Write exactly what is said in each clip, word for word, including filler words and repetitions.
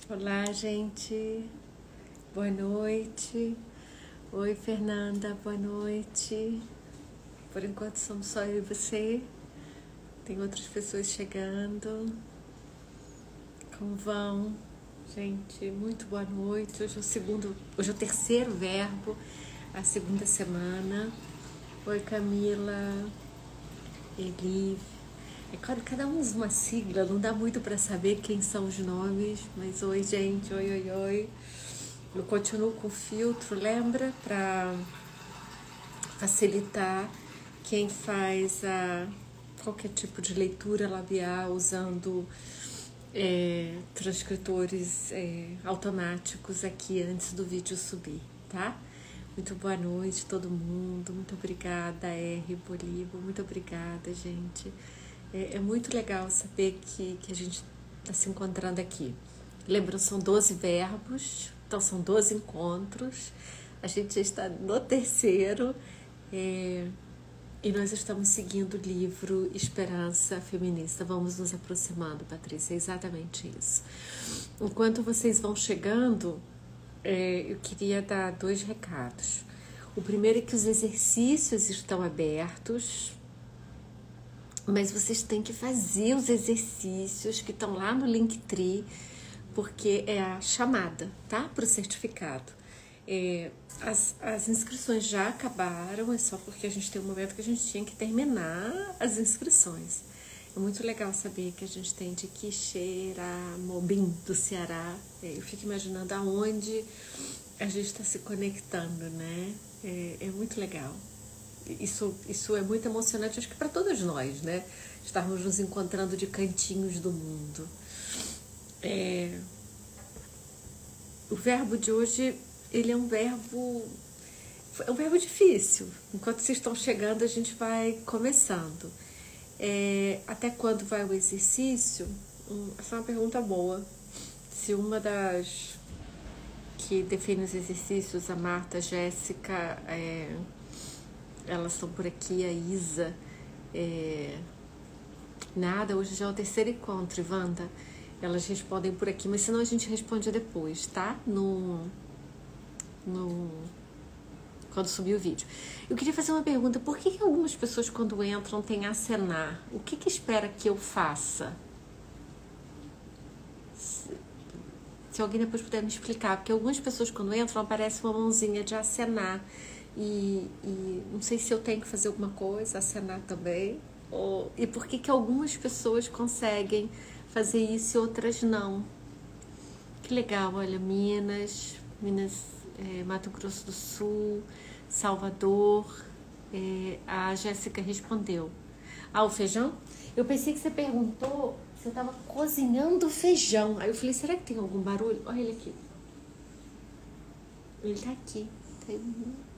Olá, gente. Boa noite. Oi, Fernanda. Boa noite. Por enquanto somos só eu e você. Tem outras pessoas chegando. Como vão? Gente, muito boa noite. Hoje é o segundo, hoje é o terceiro verbo, a segunda semana. Oi, Camila. Eli. É claro, cada um usa uma sigla, não dá muito para saber quem são os nomes, mas oi, gente, oi, oi, oi. Eu continuo com o filtro, lembra? Para facilitar quem faz a, qualquer tipo de leitura labial usando é, transcritores é, automáticos aqui antes do vídeo subir, tá? Muito boa noite, todo mundo. Muito obrigada, R. Bolívar. Muito obrigada, gente. É, é muito legal saber que, que a gente está se encontrando aqui. Lembram, são doze verbos, então são doze encontros. A gente já está no terceiro é, e nós estamos seguindo o livro Esperança Feminista. Vamos nos aproximando, Patrícia, é exatamente isso. Enquanto vocês vão chegando, é, eu queria dar dois recados. O primeiro é que os exercícios estão abertos, mas vocês têm que fazer os exercícios que estão lá no Linktree, porque é a chamada, tá? Para o certificado. É, as, as inscrições já acabaram, é só porque a gente tem um momento que a gente tinha que terminar as inscrições. É muito legal saber que a gente tem de Quixeramobim, do Ceará. É, eu fico imaginando aonde a gente está se conectando, né? É, é muito legal. Isso, isso é muito emocionante, acho que para todos nós, né? Estarmos nos encontrando de cantinhos do mundo. É... O verbo de hoje, ele é um verbo... É um verbo difícil. Enquanto vocês estão chegando, a gente vai começando. É... Até quando vai o exercício? Hum, essa é uma pergunta boa. Se uma das que define os exercícios, a Marta, a Jéssica... É... Elas estão por aqui, a Isa. É... Nada, hoje já é o terceiro encontro, Wanda. Elas respondem por aqui, mas senão a gente responde depois, tá? No, no... Quando subir o vídeo. Eu queria fazer uma pergunta. Por que, que algumas pessoas, quando entram, têm a acenar? O que, que espera que eu faça? Se, se alguém depois puder me explicar. Porque algumas pessoas, quando entram, aparece uma mãozinha de acenar. E, e não sei se eu tenho que fazer alguma coisa, acenar também, ou, e por que que algumas pessoas conseguem fazer isso e outras não. Que legal, olha, Minas, Minas, é, Mato Grosso do Sul, Salvador, é, a Jéssica respondeu. Ah, o feijão? Eu pensei que você perguntou se eu estava cozinhando feijão. Aí eu falei, será que tem algum barulho? Olha ele aqui. Ele tá aqui, tá aí.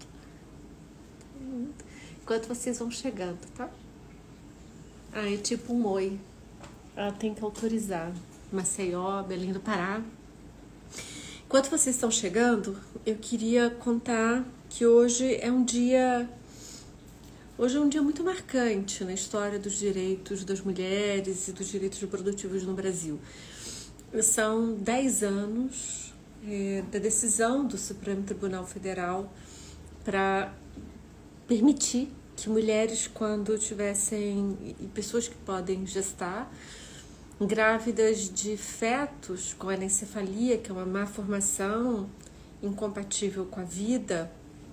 Enquanto vocês vão chegando, tá? Ah, é tipo um oi. Ela tem que autorizar. Maceió, Belém do Pará. Enquanto vocês estão chegando, eu queria contar que hoje é um dia... Hoje é um dia muito marcante na história dos direitos das mulheres e dos direitos reprodutivos no Brasil. São dez anos é, da decisão do Supremo Tribunal Federal para permitir que mulheres, quando tivessem, e pessoas que podem gestar, grávidas de fetos com anencefalia, que é uma má formação incompatível com a vida.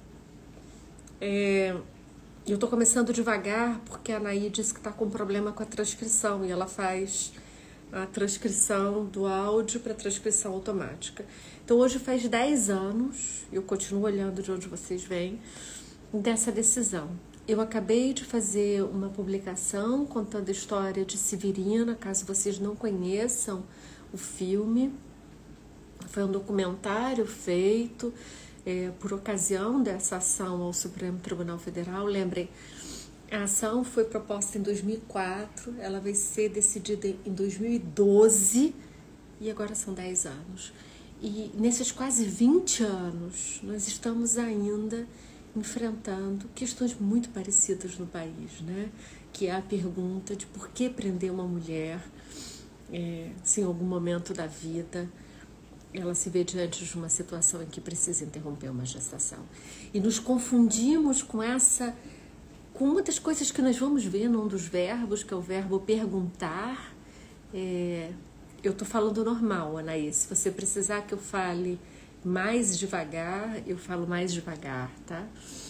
É, eu estou começando devagar porque a Anaí disse que está com problema com a transcrição e ela faz a transcrição do áudio para transcrição automática. Então hoje faz dez anos, eu continuo olhando de onde vocês vêm, dessa decisão. Eu acabei de fazer uma publicação contando a história de Severina, caso vocês não conheçam o filme. Foi um documentário feito é, por ocasião dessa ação ao Supremo Tribunal Federal. Lembrem, a ação foi proposta em dois mil e quatro, ela vai ser decidida em dois mil e doze e agora são dez anos. E nesses quase vinte anos, nós estamos ainda enfrentando questões muito parecidas no país, né? Que é a pergunta de por que prender uma mulher é, se em algum momento da vida ela se vê diante de uma situação em que precisa interromper uma gestação. E nos confundimos com essa, com uma das coisas que nós vamos ver num dos verbos, que é o verbo perguntar. É, eu estou falando normal, Anaís. Se você precisar que eu fale mais devagar, eu falo mais devagar, tá?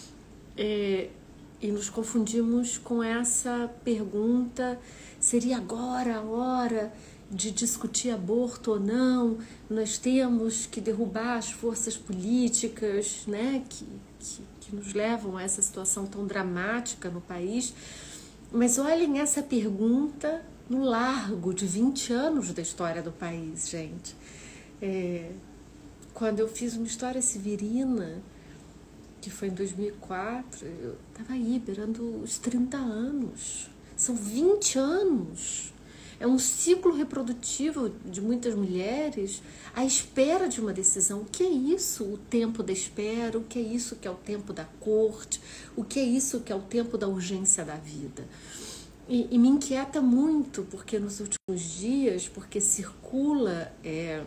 É, e nos confundimos com essa pergunta, seria agora a hora de discutir aborto ou não? Nós temos que derrubar as forças políticas, né, que, que, que nos levam a essa situação tão dramática no país. Mas olhem essa pergunta no largo de vinte anos da história do país, gente. É, quando eu fiz uma história severina, que foi em dois mil e quatro, eu estava aí, beirando os trinta anos. São vinte anos. É um ciclo reprodutivo de muitas mulheres à espera de uma decisão. O que é isso, o tempo da espera? O que é isso que é o tempo da corte? O que é isso que é o tempo da urgência da vida? E, e me inquieta muito, porque nos últimos dias, porque circula é,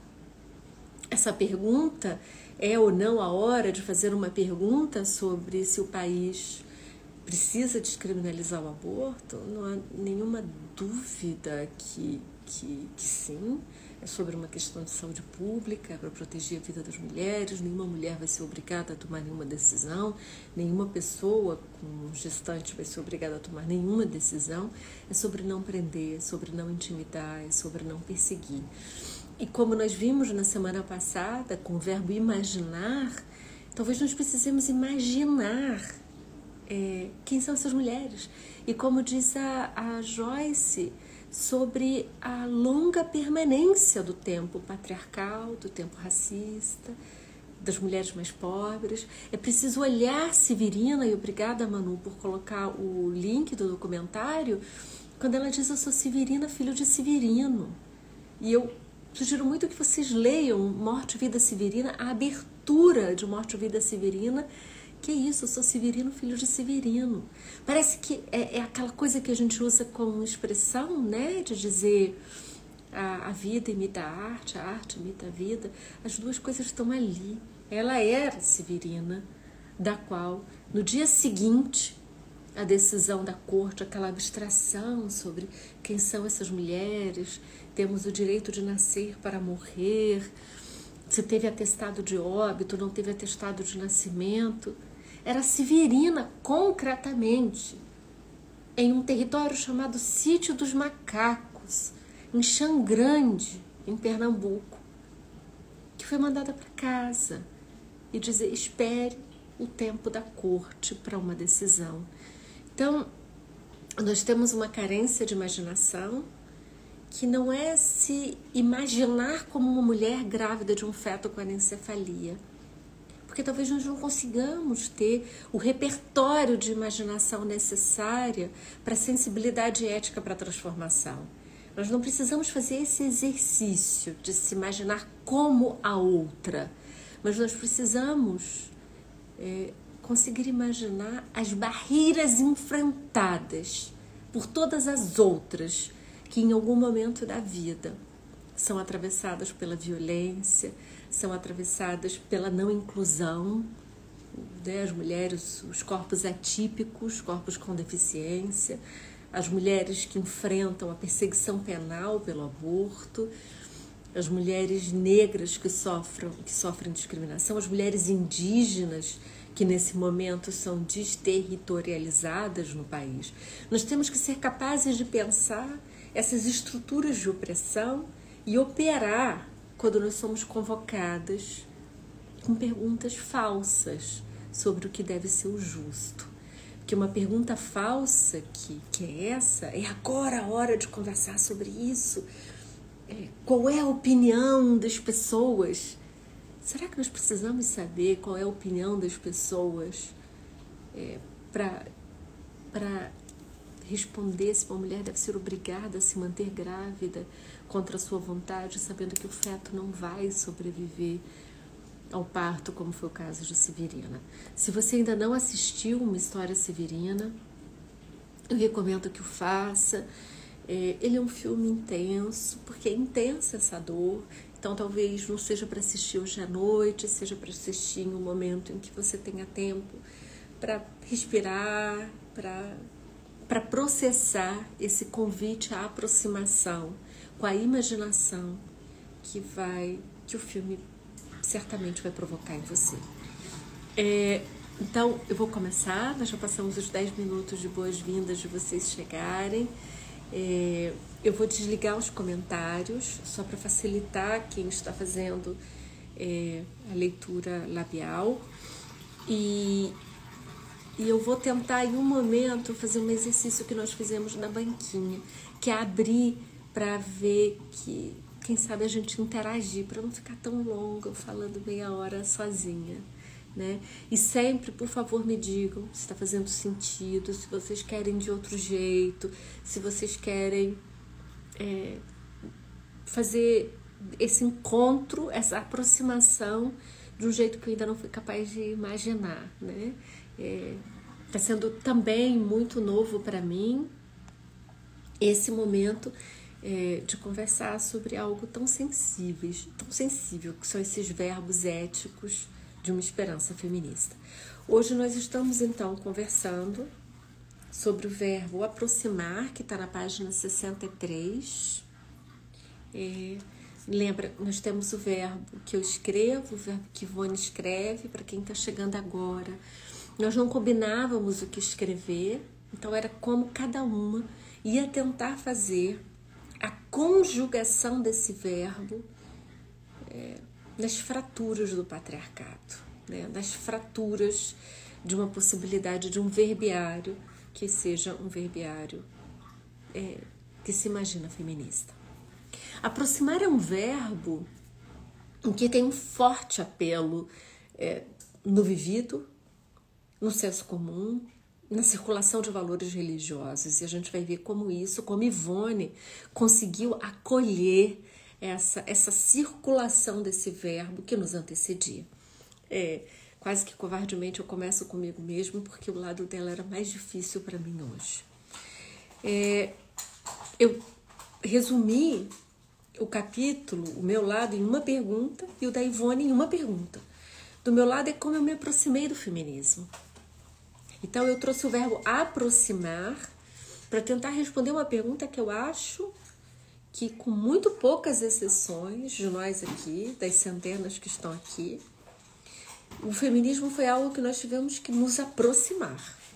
essa pergunta, é ou não a hora de fazer uma pergunta sobre se o país precisa descriminalizar o aborto? Não há nenhuma dúvida que, que, que sim, é sobre uma questão de saúde pública, para proteger a vida das mulheres. Nenhuma mulher vai ser obrigada a tomar nenhuma decisão, nenhuma pessoa com gestante vai ser obrigada a tomar nenhuma decisão. É sobre não prender, é sobre não intimidar, é sobre não perseguir. E como nós vimos na semana passada, com o verbo imaginar, talvez nós precisemos imaginar É, quem são essas mulheres? E como diz a, a Joyce, sobre a longa permanência do tempo patriarcal, do tempo racista, das mulheres mais pobres. É preciso olhar Severina, e obrigada, Manu, por colocar o link do documentário, quando ela diz: eu sou Severina, filho de Severino. E eu sugiro muito que vocês leiam Morte e Vida Severina, a abertura de Morte e Vida Severina. Que isso, eu sou Severino, filho de Severino. Parece que é, é aquela coisa que a gente usa como expressão, né? De dizer a, a vida imita a arte, a arte imita a vida. As duas coisas estão ali. Ela era Severina, da qual, no dia seguinte, a decisão da corte, aquela abstração sobre quem são essas mulheres, temos o direito de nascer para morrer, se teve atestado de óbito, não teve atestado de nascimento. Era Severina, concretamente, em um território chamado Sítio dos Macacos, em Xangrande, em Pernambuco, que foi mandada para casa e dizer: espere o tempo da corte para uma decisão. Então, nós temos uma carência de imaginação, que não é se imaginar como uma mulher grávida de um feto com anencefalia, porque talvez nós não consigamos ter o repertório de imaginação necessária para a sensibilidade ética para a transformação. Nós não precisamos fazer esse exercício de se imaginar como a outra, mas nós precisamos é, conseguir imaginar as barreiras enfrentadas por todas as outras que em algum momento da vida são atravessadas pela violência, são atravessadas pela não inclusão, né? As mulheres, os corpos atípicos, corpos com deficiência, as mulheres que enfrentam a perseguição penal pelo aborto, as mulheres negras que sofrem, que sofrem discriminação, as mulheres indígenas que nesse momento são desterritorializadas no país. Nós temos que ser capazes de pensar essas estruturas de opressão e operar quando nós somos convocadas com perguntas falsas sobre o que deve ser o justo. Porque uma pergunta falsa, que, que é essa, é agora a hora de conversar sobre isso. É, qual é a opinião das pessoas? Será que nós precisamos saber qual é a opinião das pessoas é, para para responder se uma mulher deve ser obrigada a se manter grávida contra a sua vontade, sabendo que o feto não vai sobreviver ao parto, como foi o caso de Severina? Se você ainda não assistiu uma história Severina, eu recomendo que o faça. É, ele é um filme intenso, porque é intensa essa dor, Então, talvez não seja para assistir hoje à noite, seja para assistir em um momento em que você tenha tempo para respirar, para para processar esse convite à aproximação com a imaginação que vai que o filme certamente vai provocar em você. É, então, eu vou começar. Nós já passamos os dez minutos de boas-vindas de vocês chegarem. É, eu vou desligar os comentários, só para facilitar quem está fazendo é, a leitura labial. E, e eu vou tentar, em um momento, fazer um exercício que nós fizemos na banquinha, que é abrir para ver que, quem sabe, a gente interagir, para não ficar tão longa falando meia hora sozinha. Né? E sempre, por favor, me digam se está fazendo sentido, se vocês querem de outro jeito, se vocês querem é, fazer esse encontro, essa aproximação de um jeito que eu ainda não fui capaz de imaginar. Né? É, está sendo também muito novo para mim esse momento é, de conversar sobre algo tão sensível, tão sensível, que são esses verbos éticos de uma esperança feminista. Hoje nós estamos então conversando sobre o verbo aproximar, que está na página sessenta e três. É, lembra, nós temos o verbo que eu escrevo, o verbo que Ivone escreve, para quem está chegando agora. Nós não combinávamos o que escrever, então era como cada uma ia tentar fazer a conjugação desse verbo é, nas fraturas do patriarcado, né? Nas fraturas de uma possibilidade de um verbiário que seja um verbiário é, que se imagina feminista. Aproximar é um verbo em que tem um forte apelo é, no vivido, no senso comum, na circulação de valores religiosos. E a gente vai ver como isso, como Ivone conseguiu acolher Essa, essa circulação desse verbo que nos antecedia. É, quase que covardemente eu começo comigo mesmo, porque o lado dela era mais difícil para mim hoje. É, eu resumi o capítulo, o meu lado, em uma pergunta e o da Ivone em uma pergunta. Do meu lado é como eu me aproximei do feminismo. Então eu trouxe o verbo aproximar para tentar responder uma pergunta que eu acho que, com muito poucas exceções de nós aqui, das centenas que estão aqui, o feminismo foi algo que nós tivemos que nos aproximar.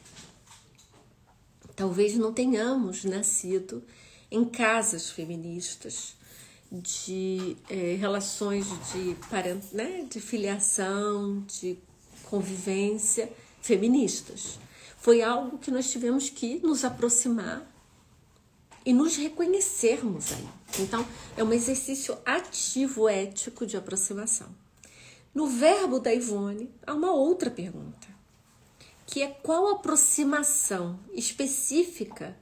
Talvez não tenhamos nascido em casas feministas, de é, relações de, parent, né, de filiação, de convivência feministas. Foi algo que nós tivemos que nos aproximar e nos reconhecermos aí. Então, é um exercício ativo ético de aproximação. No verbo da Ivone, há uma outra pergunta, que é qual aproximação específica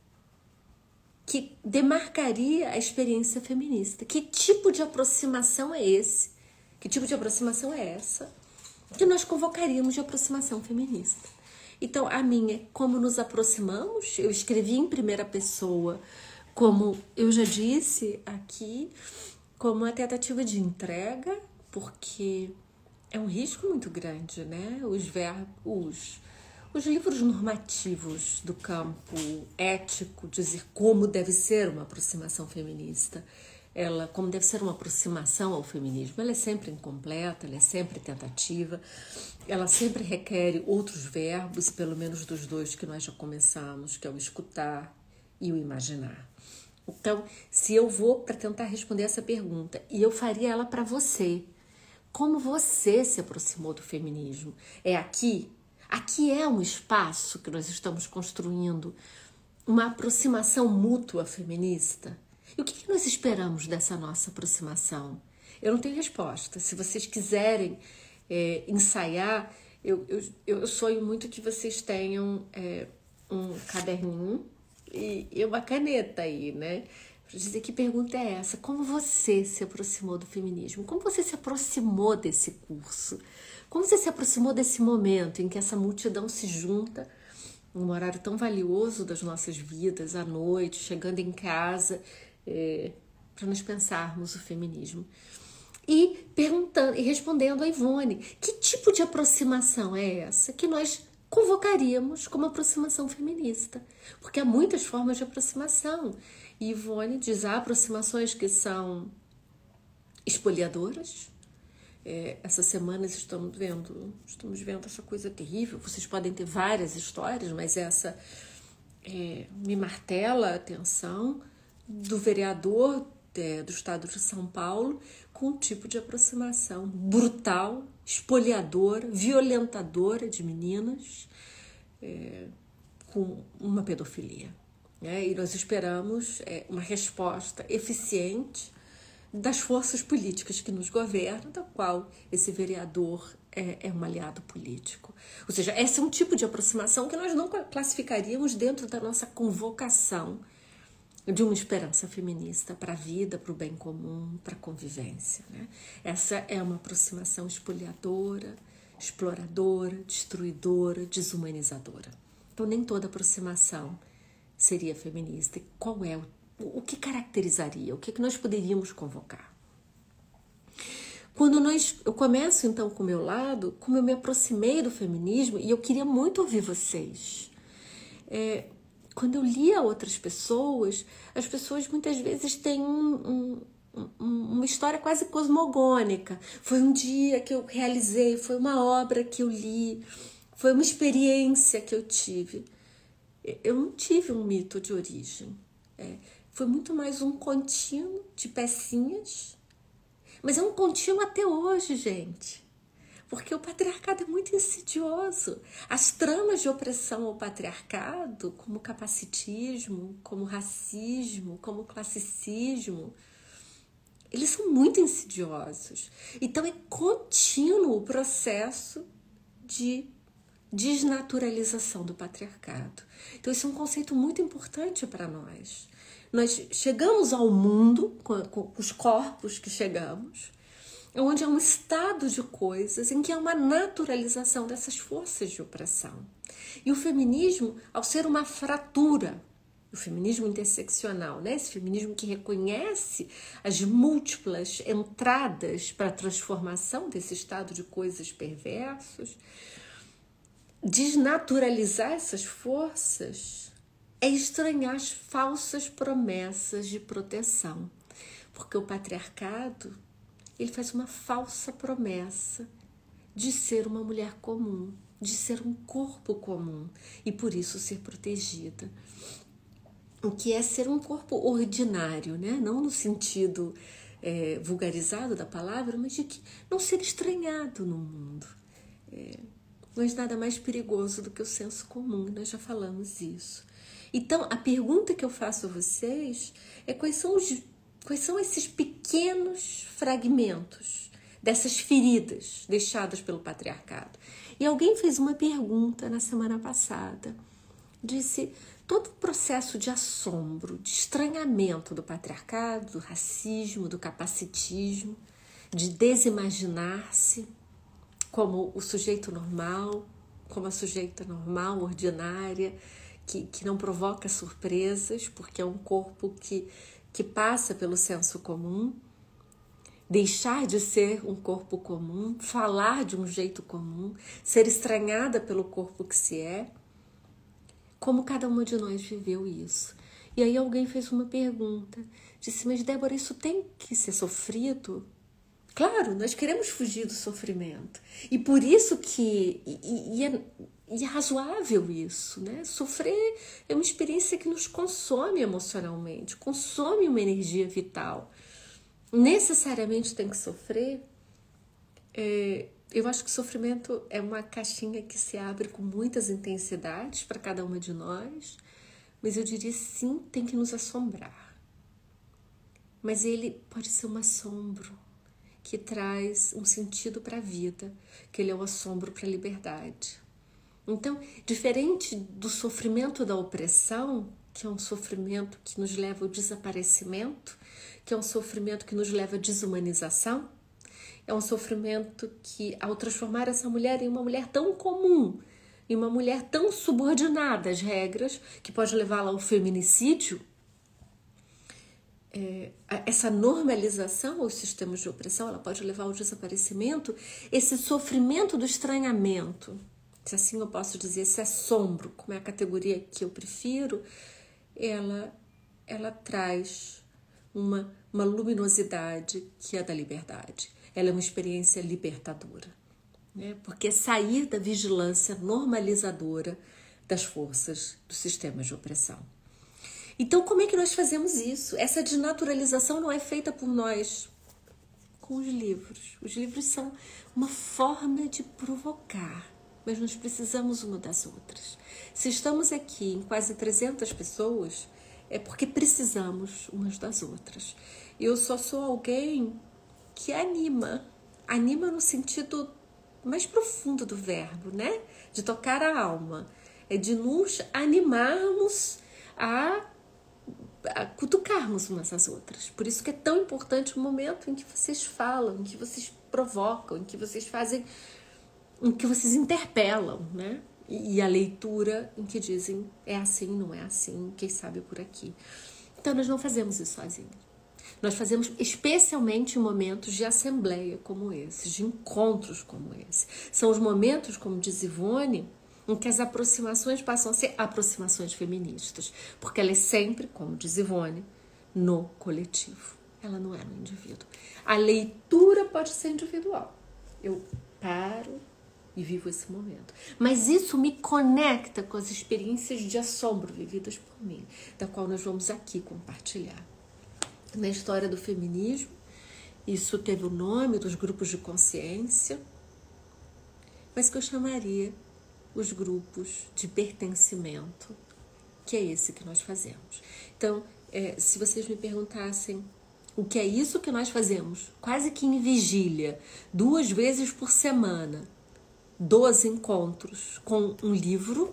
que demarcaria a experiência feminista? Que tipo de aproximação é esse? Que tipo de aproximação é essa que nós convocaríamos de aproximação feminista? Então, a minha é como nos aproximamos. Eu escrevi em primeira pessoa, como eu já disse aqui, como uma tentativa de entrega, porque é um risco muito grande, né? Os verbos, os livros normativos do campo ético, dizer como deve ser uma aproximação feminista, ela, como deve ser uma aproximação ao feminismo, ela é sempre incompleta, ela é sempre tentativa, ela sempre requer outros verbos, pelo menos dos dois que nós já começamos, que é o escutar e o imaginar. Então, se eu vou para tentar responder essa pergunta, e eu faria ela para você, como você se aproximou do feminismo? É aqui? Aqui é um espaço que nós estamos construindo, uma aproximação mútua feminista? E o que, que nós esperamos dessa nossa aproximação? Eu não tenho resposta. Se vocês quiserem é, ensaiar, eu, eu, eu sonho muito que vocês tenham é, um caderninho e, e uma caneta aí, né? Para dizer que pergunta é essa. Como você se aproximou do feminismo? Como você se aproximou desse curso? Como você se aproximou desse momento em que essa multidão se junta num horário tão valioso das nossas vidas, à noite, chegando em casa, é, para nós pensarmos o feminismo. E perguntando e respondendo a Ivone, que tipo de aproximação é essa que nós convocaríamos como aproximação feminista? Porque há muitas formas de aproximação. E Ivone diz, há aproximações que são espoliadoras. É, essa semana estamos vendo, estamos vendo essa coisa terrível. Vocês podem ter várias histórias, mas essa é, me martela a atenção do vereador é, do estado de São Paulo com um tipo de aproximação brutal, espoliadora, violentadora de meninas, é, com uma pedofilia. Né? E nós esperamos é, uma resposta eficiente das forças políticas que nos governam, da qual esse vereador é, é um aliado político. Ou seja, esse é um tipo de aproximação que nós não classificaríamos dentro da nossa convocação de uma esperança feminista para a vida, para o bem comum, para a convivência. Né? Essa é uma aproximação espoliadora, exploradora, destruidora, desumanizadora. Então, nem toda aproximação seria feminista. E qual é o, o que caracterizaria? O que, que nós poderíamos convocar? Quando nós, eu começo então com o meu lado, como eu me aproximei do feminismo, e eu queria muito ouvir vocês. É, quando eu lia outras pessoas, as pessoas muitas vezes têm um, um, uma história quase cosmogônica. Foi um dia que eu realizei, foi uma obra que eu li, foi uma experiência que eu tive. Eu não tive um mito de origem. É, foi muito mais um contínuo de pecinhas. Mas é um contínuo até hoje, gente. Porque o patriarcado é muito insidioso. As tramas de opressão ao patriarcado, como capacitismo, como racismo, como classicismo, eles são muito insidiosos. Então é contínuo o processo de desnaturalização do patriarcado. Então esse é um conceito muito importante para nós. Nós chegamos ao mundo com, com os corpos que chegamos, onde há um estado de coisas em que há uma naturalização dessas forças de opressão. E o feminismo, ao ser uma fratura, o feminismo interseccional, né? Esse feminismo que reconhece as múltiplas entradas para a transformação desse estado de coisas perversos, desnaturalizar essas forças é estranhar as falsas promessas de proteção, porque o patriarcado ele faz uma falsa promessa de ser uma mulher comum, de ser um corpo comum e por isso ser protegida. O que é ser um corpo ordinário, né? Não no sentido é, vulgarizado da palavra, mas de que não ser estranhado no mundo. É, não é nada mais perigoso do que o senso comum, nós já falamos isso. Então, a pergunta que eu faço a vocês é quais são os Quais são esses pequenos fragmentos dessas feridas deixadas pelo patriarcado? E alguém fez uma pergunta na semana passada. Disse, todo o processo de assombro, de estranhamento do patriarcado, do racismo, do capacitismo, de desimaginar-se como o sujeito normal, como a sujeita normal, ordinária, que, que não provoca surpresas, porque é um corpo que... que passa pelo senso comum, deixar de ser um corpo comum, falar de um jeito comum, ser estranhada pelo corpo que se é, como cada uma de nós viveu isso. E aí alguém fez uma pergunta, disse, mas Débora, isso tem que ser sofrido? Claro, nós queremos fugir do sofrimento, e por isso que... E, e é, E é razoável isso, né? Sofrer é uma experiência que nos consome emocionalmente, consome uma energia vital. Necessariamente tem que sofrer. É, eu acho que o sofrimento é uma caixinha que se abre com muitas intensidades para cada uma de nós, mas eu diria sim, tem que nos assombrar. Mas ele pode ser um assombro que traz um sentido para a vida, que ele é um assombro para a liberdade. Então, diferente do sofrimento da opressão, que é um sofrimento que nos leva ao desaparecimento, que é um sofrimento que nos leva à desumanização, é um sofrimento que, ao transformar essa mulher em uma mulher tão comum, em uma mulher tão subordinada às regras, que pode levá-la ao feminicídio, é, essa normalização aos sistemas de opressão, ela pode levar ao desaparecimento, esse sofrimento do estranhamento, se assim eu posso dizer, esse assombro, como é a categoria que eu prefiro, ela, ela traz uma, uma luminosidade que é da liberdade. Ela é uma experiência libertadora, né? Porque é sair da vigilância normalizadora das forças dos sistemas de opressão. Então, como é que nós fazemos isso? Essa desnaturalização não é feita por nós com os livros. Os livros são uma forma de provocar, mas nós precisamos uma das outras. Se estamos aqui em quase trezentas pessoas, é porque precisamos umas das outras. Eu só sou alguém que anima, anima no sentido mais profundo do verbo, né? De tocar a alma, é de nos animarmos a, a cutucarmos umas às outras. Por isso que é tão importante o momento em que vocês falam, em que vocês provocam, em que vocês fazem, em que vocês interpelam, né? E a leitura em que dizem é assim, não é assim, quem sabe por aqui. Então nós não fazemos isso sozinhos. Nós fazemos especialmente em momentos de assembleia como esse, de encontros como esse. São os momentos, como diz Ivone, em que as aproximações passam a ser aproximações feministas. Porque ela é sempre, como diz Ivone, no coletivo. Ela não é no indivíduo. A leitura pode ser individual. Eu paro e vivo esse momento. Mas isso me conecta com as experiências de assombro vividas por mim, da qual nós vamos aqui compartilhar. Na história do feminismo, isso teve o nome dos grupos de consciência, mas que eu chamaria os grupos de pertencimento, que é esse que nós fazemos. Então, é, se vocês me perguntassem o que é isso que nós fazemos, quase que em vigília, duas vezes por semana, doze encontros com um livro,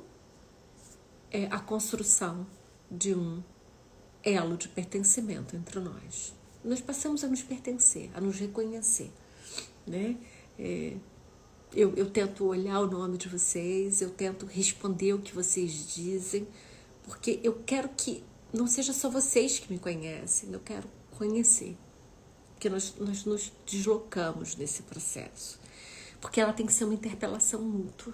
é a construção de um elo de pertencimento entre nós. Nós passamos a nos pertencer, a nos reconhecer, né? É, eu, eu tento olhar o nome de vocês, eu tento responder o que vocês dizem, porque eu quero que não seja só vocês que me conhecem, eu quero conhecer, porque nós, nós nos deslocamos nesse processo, porque ela tem que ser uma interpelação mútua,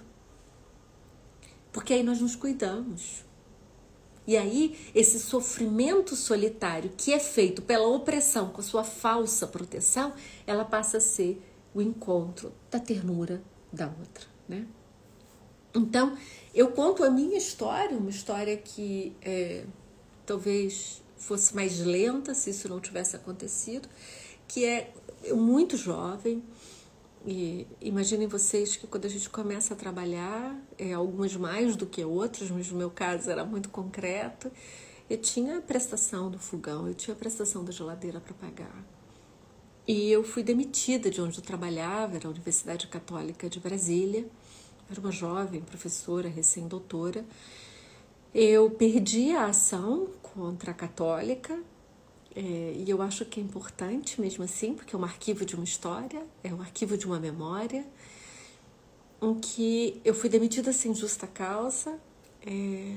porque aí nós nos cuidamos. E aí, esse sofrimento solitário que é feito pela opressão com a sua falsa proteção, ela passa a ser o encontro da ternura da outra, né? Então, eu conto a minha história, uma história que é, talvez fosse mais lenta se isso não tivesse acontecido, que é eu muito jovem. E imaginem vocês que quando a gente começa a trabalhar, é, algumas mais do que outras, mas no meu caso era muito concreto, eu tinha a prestação do fogão, eu tinha a prestação da geladeira para pagar. E eu fui demitida de onde eu trabalhava, era a Universidade Católica de Brasília, era uma jovem professora, recém-doutora. Eu perdi a ação contra a Católica, É, e eu acho que é importante mesmo assim, porque é um arquivo de uma história, é um arquivo de uma memória, em que eu fui demitida sem justa causa, é,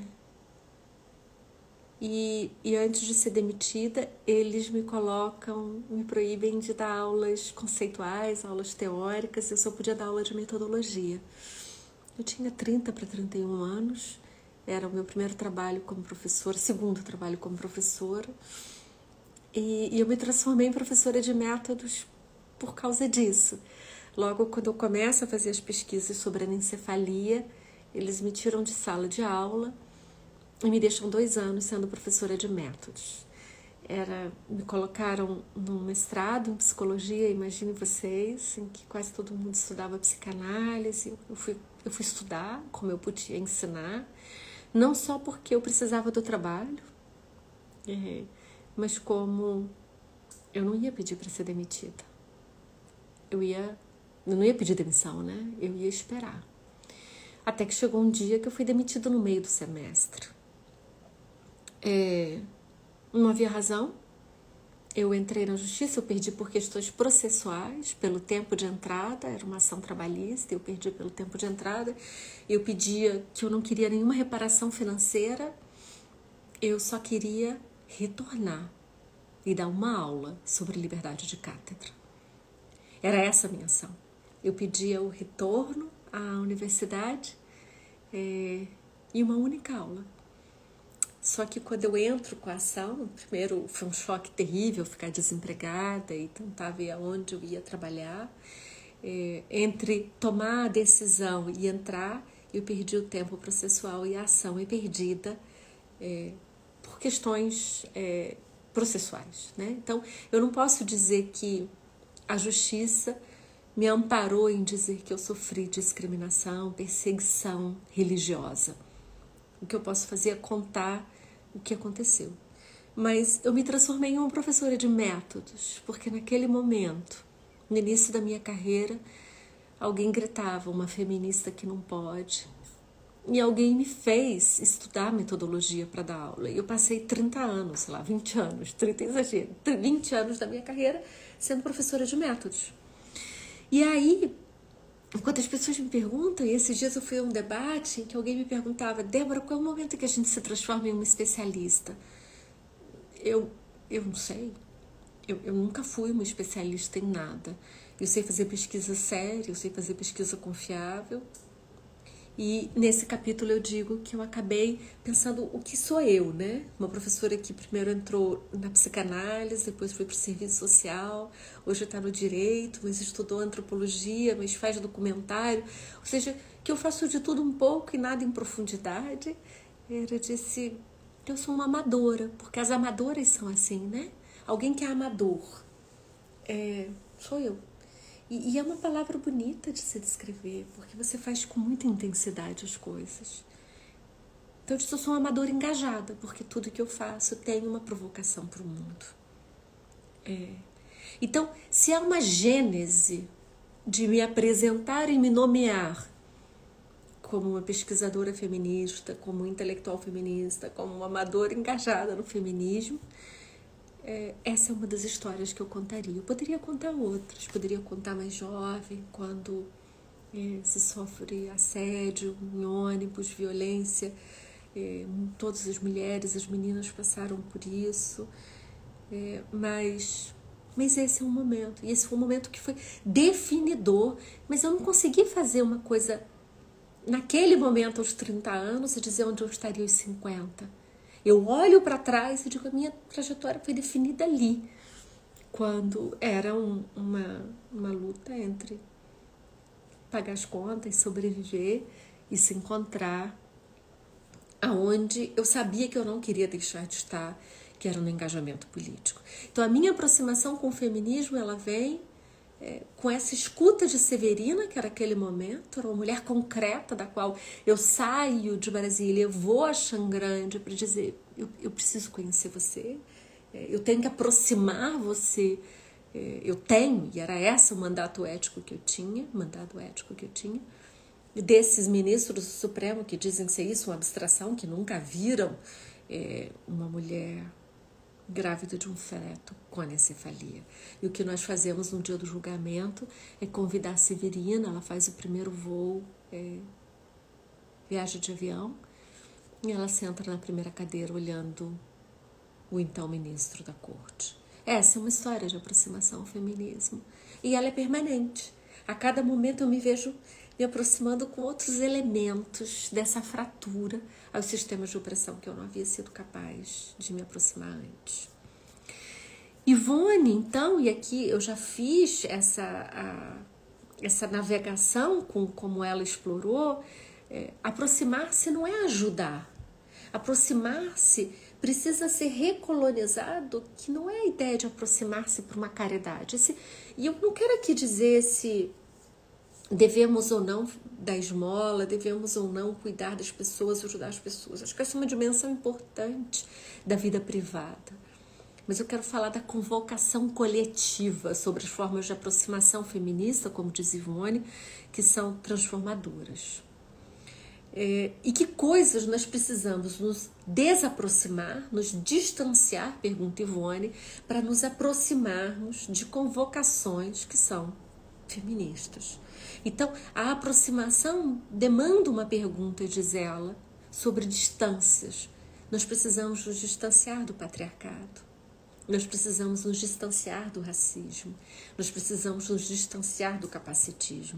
e, e antes de ser demitida, eles me colocam, me proíbem de dar aulas conceituais, aulas teóricas, eu só podia dar aula de metodologia. Eu tinha trinta para trinta e um anos, era o meu primeiro trabalho como professora, segundo trabalho como professora, E, e eu me transformei em professora de métodos por causa disso. Logo, quando eu começo a fazer as pesquisas sobre anencefalia, eles me tiram de sala de aula e me deixam dois anos sendo professora de métodos. Era, me colocaram num mestrado em psicologia, imaginem vocês, em que quase todo mundo estudava psicanálise. Eu fui, eu fui estudar como eu podia ensinar, não só porque eu precisava do trabalho, é, mas como eu não ia pedir para ser demitida. Eu ia, eu não ia pedir demissão, né? Eu ia esperar. Até que chegou um dia que eu fui demitida no meio do semestre. É, não havia razão. Eu entrei na justiça, eu perdi por questões processuais, pelo tempo de entrada, era uma ação trabalhista, eu perdi pelo tempo de entrada. Eu pedia que eu não queria nenhuma reparação financeira, eu só queria retornar e dar uma aula sobre liberdade de cátedra. Era essa a minha ação. Eu pedia o retorno à universidade é, e uma única aula. Só que quando eu entro com a ação, primeiro foi um choque terrível ficar desempregada e tentar ver aonde eu ia trabalhar. É, entre tomar a decisão e entrar, eu perdi o tempo processual e a ação é perdida é, por questões é, processuais, né? Então, eu não posso dizer que a justiça me amparou em dizer que eu sofri discriminação, perseguição religiosa. O que eu posso fazer é contar o que aconteceu. Mas eu me transformei em uma professora de métodos, porque naquele momento, no início da minha carreira, alguém gritava, uma feminista que não pode, e alguém me fez estudar metodologia para dar aula. E eu passei trinta anos, sei lá, vinte anos, trinta exagero, vinte anos da minha carreira sendo professora de métodos. E aí, enquanto as pessoas me perguntam, e esses dias eu fui a um debate em que alguém me perguntava, Débora, qual é o momento que a gente se transforma em uma especialista? Eu, eu não sei. Eu, eu nunca fui uma especialista em nada. Eu sei fazer pesquisa séria, eu sei fazer pesquisa confiável. E nesse capítulo eu digo que eu acabei pensando o que sou eu, né? Uma professora que primeiro entrou na psicanálise, depois foi para o serviço social, hoje está no direito, mas estudou antropologia, mas faz documentário. Ou seja, que eu faço de tudo um pouco e nada em profundidade. Eu disse que eu sou uma amadora, porque as amadoras são assim, né? Alguém que é amador, é, sou eu. E, e é uma palavra bonita de se descrever, porque você faz com muita intensidade as coisas. Então, eu disse, eu sou uma amadora engajada, porque tudo que eu faço tem uma provocação para o mundo. É. Então, se há uma gênese de me apresentar e me nomear como uma pesquisadora feminista, como uma intelectual feminista, como uma amadora engajada no feminismo, É, essa é uma das histórias que eu contaria. Eu poderia contar outras, poderia contar mais jovem, quando é, se sofre assédio em ônibus, violência. É, todas as mulheres, as meninas passaram por isso. É, mas, mas esse é um momento. E esse foi um momento que foi definidor. Mas eu não consegui fazer uma coisa naquele momento, aos trinta anos, e dizer onde eu estaria aos cinquenta. Eu olho para trás e digo, a minha trajetória foi definida ali, quando era um, uma, uma luta entre pagar as contas, sobreviver e se encontrar aonde eu sabia que eu não queria deixar de estar, que era no engajamento político. Então, a minha aproximação com o feminismo, ela vem é, com essa escuta de Severina, que era aquele momento, era uma mulher concreta, da qual eu saio de Brasília, eu vou a Xangrande para dizer, eu, eu preciso conhecer você, é, eu tenho que aproximar você, é, eu tenho, e era esse o mandato ético que eu tinha, mandato ético que eu tinha, desses ministros do Supremo que dizem ser isso, uma abstração, que nunca viram é, uma mulher grávida de um feto com anencefalia. E o que nós fazemos no dia do julgamento é convidar a Severina, ela faz o primeiro voo, é, viagem de avião, e ela senta na primeira cadeira olhando o então ministro da corte. Essa é uma história de aproximação ao feminismo. E ela é permanente. A cada momento eu me vejo me aproximando com outros elementos dessa fratura aos sistemas de opressão que eu não havia sido capaz de me aproximar antes. Ivone, então, e aqui eu já fiz essa, a, essa navegação com como ela explorou, é, aproximar-se não é ajudar. Aproximar-se precisa ser recolonizado, que não é a ideia de aproximar-se por uma caridade. Esse, e eu não quero aqui dizer se devemos ou não dar esmola, devemos ou não cuidar das pessoas, ajudar as pessoas. Acho que essa é uma dimensão importante da vida privada. Mas eu quero falar da convocação coletiva sobre as formas de aproximação feminista, como diz Ivone, que são transformadoras. É, e que coisas nós precisamos nos desaproximar, nos distanciar, pergunta Ivone, para nos aproximarmos de convocações que são feministas. Então, a aproximação demanda uma pergunta, diz ela, sobre distâncias. Nós precisamos nos distanciar do patriarcado. Nós precisamos nos distanciar do racismo. Nós precisamos nos distanciar do capacitismo.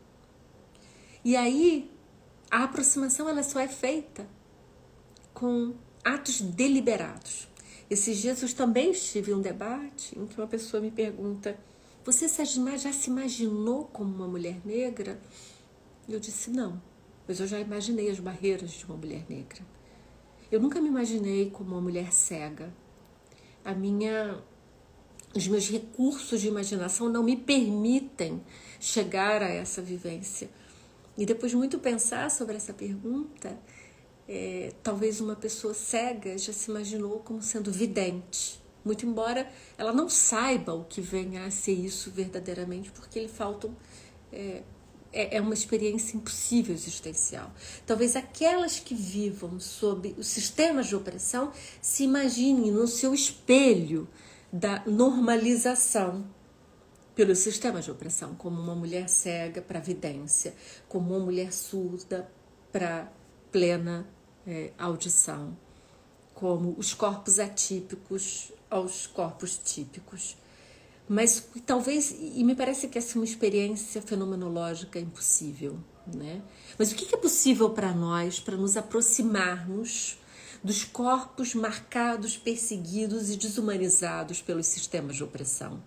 E aí, a aproximação ela só é feita com atos deliberados. Esses dias eu também estive em um debate em que uma pessoa me pergunta: você já se imaginou como uma mulher negra? E eu disse: não, mas eu já imaginei as barreiras de uma mulher negra. Eu nunca me imaginei como uma mulher cega. A minha, os meus recursos de imaginação não me permitem chegar a essa vivência. E depois de muito pensar sobre essa pergunta, é, talvez uma pessoa cega já se imaginou como sendo vidente. Muito embora ela não saiba o que venha a ser isso verdadeiramente, porque lhe faltam... É, é uma experiência impossível existencial. Talvez aquelas que vivam sob os sistemas de opressão se imaginem no seu espelho da normalização pelos sistemas de opressão, como uma mulher cega para a vidência, como uma mulher surda para plena é, audição, como os corpos atípicos aos corpos típicos. Mas talvez, e me parece que essa é uma experiência fenomenológica impossível, né? Mas o que é possível para nós, para nos aproximarmos dos corpos marcados, perseguidos e desumanizados pelos sistemas de opressão?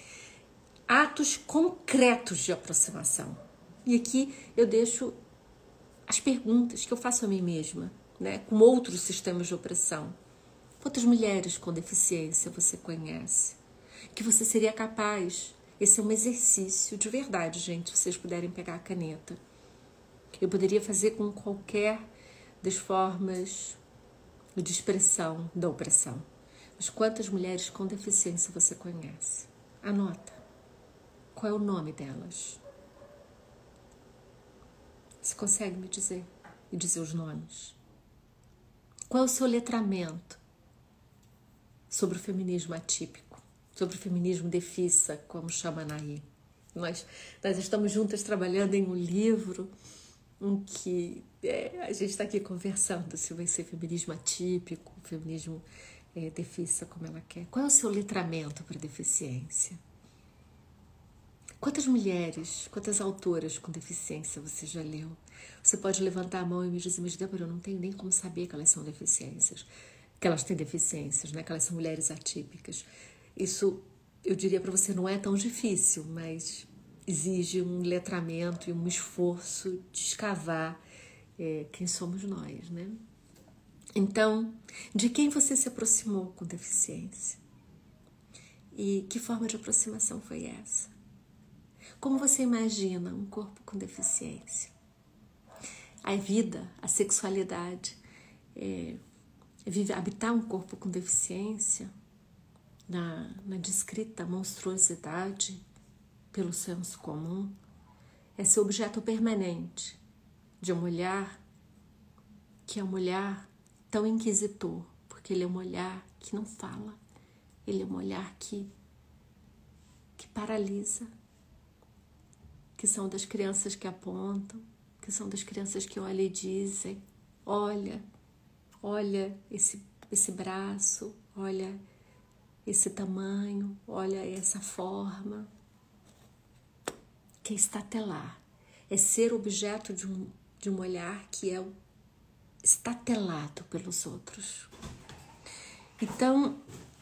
Atos concretos de aproximação. E aqui eu deixo as perguntas que eu faço a mim mesma, né? Com outros sistemas de opressão. Quantas mulheres com deficiência você conhece? Que você seria capaz. Esse é um exercício de verdade, gente, se vocês puderem pegar a caneta. Eu poderia fazer com qualquer das formas de expressão da opressão. Mas quantas mulheres com deficiência você conhece? Anota. Qual é o nome delas? Você consegue me dizer? E dizer os nomes? Qual é o seu letramento sobre o feminismo atípico? Sobre o feminismo defissa, como chama Naí. Nós, nós estamos juntas trabalhando em um livro em que é, a gente está aqui conversando se vai ser feminismo atípico, feminismo é, defissa, como ela quer. Qual é o seu letramento para deficiência? Quantas mulheres, quantas autoras com deficiência você já leu? Você pode levantar a mão e me dizer: mas Débora, eu não tenho nem como saber que elas são deficiências, que elas têm deficiências, né? Que elas são mulheres atípicas. Isso, eu diria para você, não é tão difícil, mas exige um letramento e um esforço de escavar é, quem somos nós, né? Então, de quem você se aproximou com deficiência? E que forma de aproximação foi essa? Como você imagina um corpo com deficiência? A vida, a sexualidade, é, habitar um corpo com deficiência... Na, na descrita monstruosidade pelo senso comum, é ser objeto permanente de um olhar que é um olhar tão inquisitor, porque ele é um olhar que não fala, ele é um olhar que, que paralisa, que são das crianças que apontam, que são das crianças que olham e dizem: olha, olha esse, esse braço, olha esse tamanho, olha essa forma. Que é estatelar, é ser objeto de um, de um olhar que é estatelado pelos outros. Então,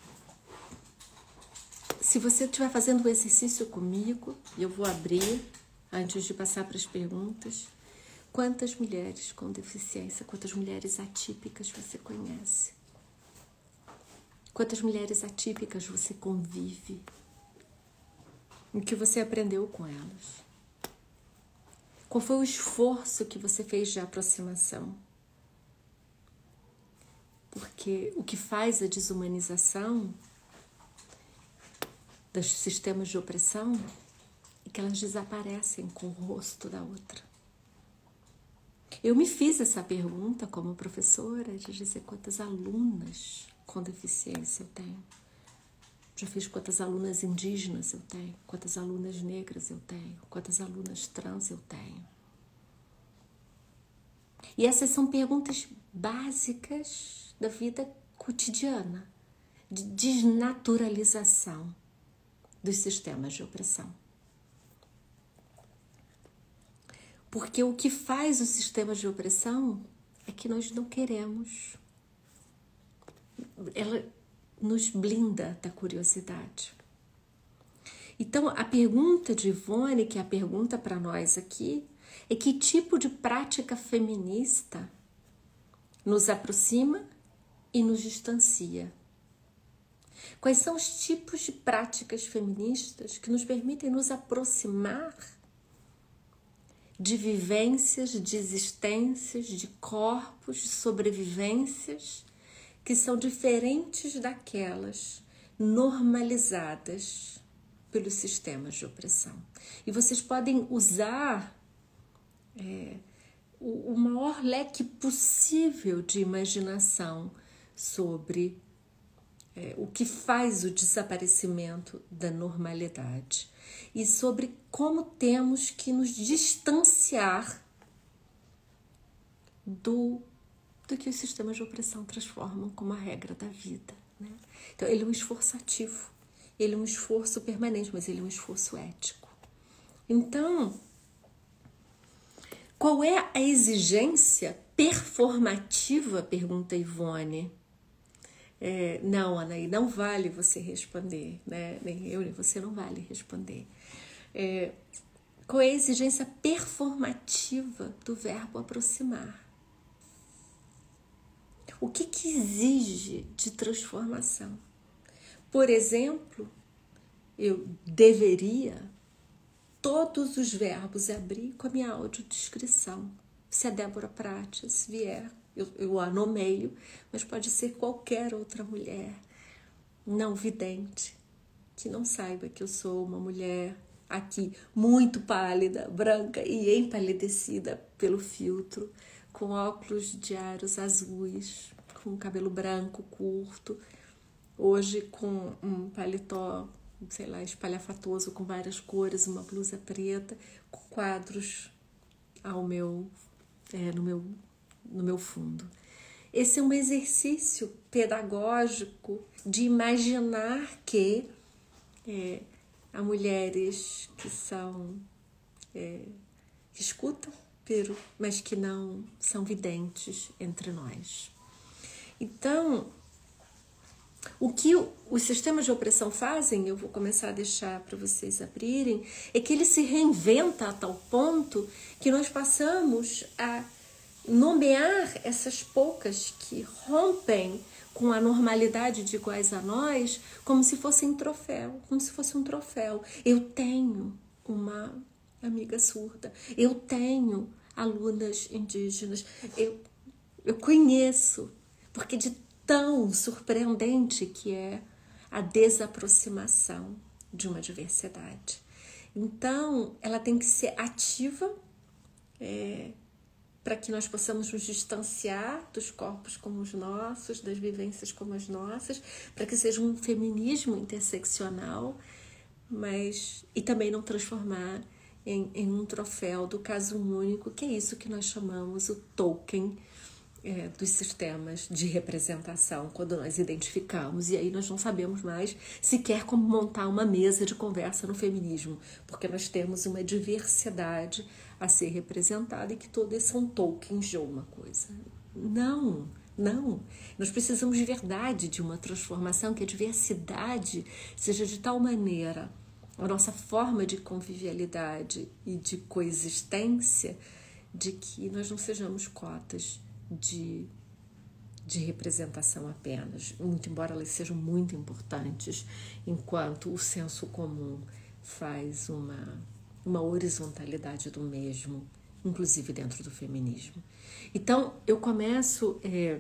se você estiver fazendo o exercício comigo, eu vou abrir, antes de passar para as perguntas, quantas mulheres com deficiência, quantas mulheres atípicas você conhece? Quantas mulheres atípicas você convive? O que você aprendeu com elas? Qual foi o esforço que você fez de aproximação? Porque o que faz a desumanização dos sistemas de opressão é que elas desaparecem com o rosto da outra. Eu me fiz essa pergunta como professora, de dizer quantas alunas com deficiência eu tenho. Já fiz quantas alunas indígenas eu tenho, quantas alunas negras eu tenho, quantas alunas trans eu tenho. E essas são perguntas básicas da vida cotidiana, de desnaturalização dos sistemas de opressão. Porque o que faz os sistemas de opressão é que nós não queremos. Ela nos blinda da curiosidade. Então, a pergunta de Ivone, que é a pergunta para nós aqui, é que tipo de prática feminista nos aproxima e nos distancia? Quais são os tipos de práticas feministas que nos permitem nos aproximar de vivências, de existências, de corpos, de sobrevivências que são diferentes daquelas normalizadas pelos sistemas de opressão? E vocês podem usar é, o, o maior leque possível de imaginação sobre é, o que faz o desaparecimento da normalidade e sobre como temos que nos distanciar do, do que os sistemas de opressão transformam como a regra da vida, né? Então, ele é um esforço ativo, ele é um esforço permanente, mas ele é um esforço ético. Então, qual é a exigência performativa? Pergunta Ivone. É, não, Anaí, não vale você responder, né? Nem eu, nem você não vale responder. É, qual é a exigência performativa do verbo aproximar? O que que exige de transformação? Por exemplo, eu deveria todos os verbos abrir com a minha audiodescrição. Se a Débora Prates vier, eu, eu a nomeio, mas pode ser qualquer outra mulher não vidente que não saiba que eu sou uma mulher aqui muito pálida, branca e empalidecida pelo filtro, com óculos de aros azuis, com cabelo branco curto, hoje com um paletó, sei lá, espalhafatoso, com várias cores, uma blusa preta, com quadros ao meu, é, no meu, no meu fundo. Esse é um exercício pedagógico de imaginar que é, há mulheres que são, é, que escutam, mas que não são videntes entre nós. Então, o que os sistemas de opressão fazem, eu vou começar a deixar para vocês abrirem, é que ele se reinventa a tal ponto que nós passamos a nomear essas poucas que rompem com a normalidade de iguais a nós como se fossem troféu, como se fosse um troféu. Eu tenho uma amiga surda, eu tenho alunas indígenas, eu, eu conheço, porque de tão surpreendente que é a desaproximação de uma diversidade. Então, ela tem que ser ativa é, para que nós possamos nos distanciar dos corpos como os nossos, das vivências como as nossas, para que seja um feminismo interseccional, mas e também não transformar Em, em um troféu do caso único, que é isso que nós chamamos o token é, dos sistemas de representação, quando nós identificamos, e aí nós não sabemos mais sequer como montar uma mesa de conversa no feminismo, porque nós temos uma diversidade a ser representada e que todas são tokens de alguma coisa. Não, não. Nós precisamos de verdade de uma transformação, que a diversidade seja de tal maneira a nossa forma de convivialidade e de coexistência, de que nós não sejamos cotas de, de representação apenas, muito embora elas sejam muito importantes, enquanto o senso comum faz uma, uma horizontalidade do mesmo, inclusive dentro do feminismo. Então, eu começo é,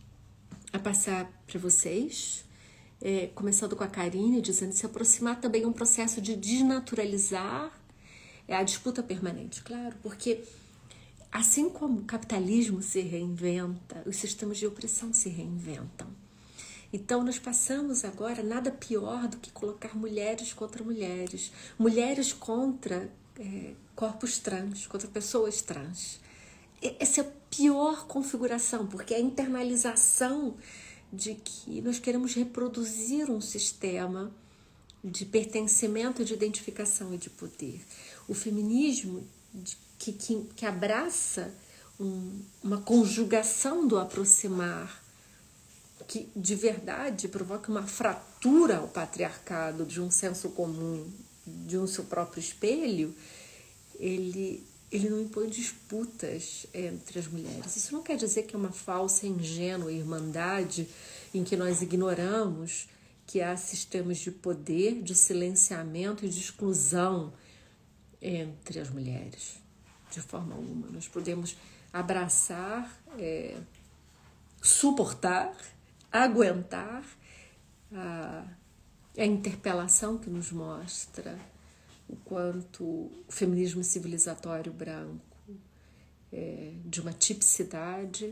a passar para vocês... É, começando com a Karine, dizendo que se aproximar também é um processo de desnaturalizar a disputa permanente, claro, porque assim como o capitalismo se reinventa, os sistemas de opressão se reinventam. Então, nós passamos agora nada pior do que colocar mulheres contra mulheres, mulheres contra é, corpos trans, contra pessoas trans. Essa é a pior configuração, porque é a internalização de que nós queremos reproduzir um sistema de pertencimento, de identificação e de poder. O feminismo que, que, que abraça um, uma conjugação do aproximar, que de verdade provoca uma fratura ao patriarcado de um senso comum, de um seu próprio espelho, ele, ele não impõe disputas entre as mulheres. Isso não quer dizer que é uma falsa, ingênua irmandade em que nós ignoramos que há sistemas de poder, de silenciamento e de exclusão entre as mulheres. De forma alguma. Nós podemos abraçar, é, suportar, aguentar a, a interpelação que nos mostra o quanto o feminismo civilizatório branco é, de uma tipicidade